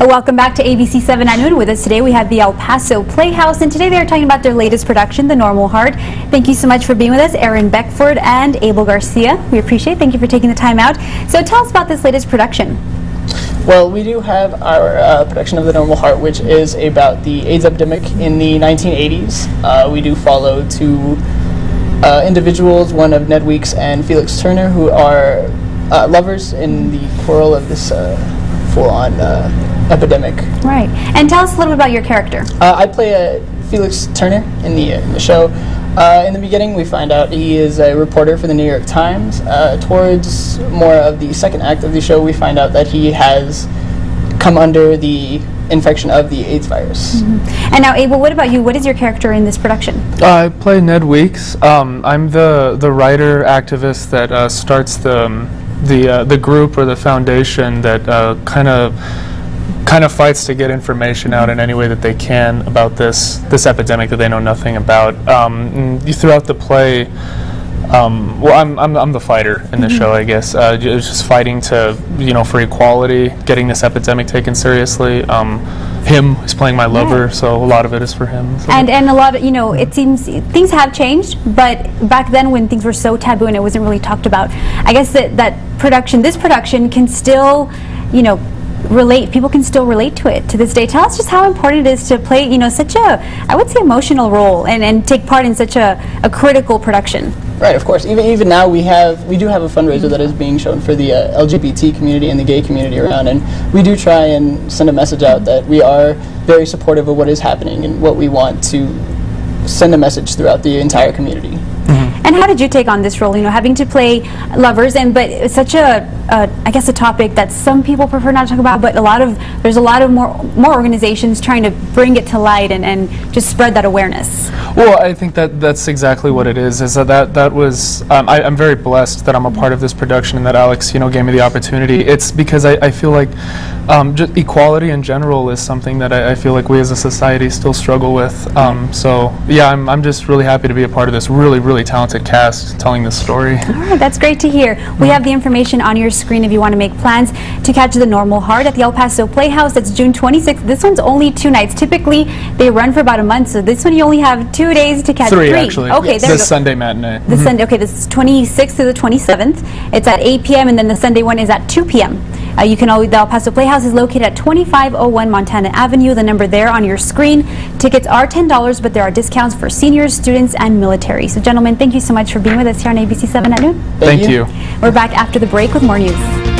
Welcome back to ABC 7 at noon. With us today we have the El Paso Playhouse, and today they're talking about their latest production, The Normal Heart. Thank you so much for being with us, Aaron Beckford and Abel Garcia. We appreciate it. Thank you for taking the time out. So tell us about this latest production. Well, we do have our production of The Normal Heart, which is about the AIDS epidemic in the 1980s. We do follow two individuals, one of Ned Weeks and Felix Turner, who are lovers in the quarrel of this full-on epidemic. Right. And tell us a little bit about your character. I play Felix Turner in the show. In the beginning, we find out he is a reporter for the New York Times. Towards more of the second act of the show, we find out that he has come under the infection of the AIDS virus. Mm-hmm. And now, Abel, what about you? What is your character in this production? I play Ned Weeks. I'm the writer activist that starts the group or the foundation that kind of fights to get information out in any way that they can about this epidemic that they know nothing about. Throughout the play, well, I'm the fighter in the show, I guess. Just fighting to, for equality, getting this epidemic taken seriously. Him is playing my lover, so a lot of it is for him. So. And a lot of, it seems things have changed, but back then when things were so taboo and it wasn't really talked about, I guess this production can still, people can still relate to it to this day. Tell us just how important it is to play, such a, I would say, emotional role and take part in such a critical production. Right, of course. Even now we do have a fundraiser that is being shown for the LGBT community and the gay community around, and we do try and send a message out that we are very supportive of what is happening and what we want to send a message throughout the entire community. And how did you take on this role, having to play lovers, but it's such I guess a topic that some people prefer not to talk about, but there's a lot of more organizations trying to bring it to light and just spread that awareness. Well, I think that's exactly what it is that was, I'm very blessed that I'm a part of this production and that Alex, gave me the opportunity. It's because I feel like just equality in general is something that I feel like we as a society still struggle with. So yeah, I'm just really happy to be a part of this really, really talented cast telling this story. All right, that's great to hear. We have the information on your screen if you want to make plans to catch The Normal Heart at the El Paso Playhouse. That's June 26th. This one's only 2 nights. Typically, they run for about a month, so this one you only have 2 days to catch. Three, actually. Okay, yes. This Sunday matinee. Sunday. Okay, this is 26th to the 27th. It's at 8 p.m. and then the Sunday one is at 2 p.m. The El Paso Playhouse is located at 2501 Montana Avenue. The number there on your screen. Tickets are $10, but there are discounts for seniors, students, and military. So, gentlemen, thank you so much for being with us here on ABC 7 at noon. Thank you. We're back after the break with more news.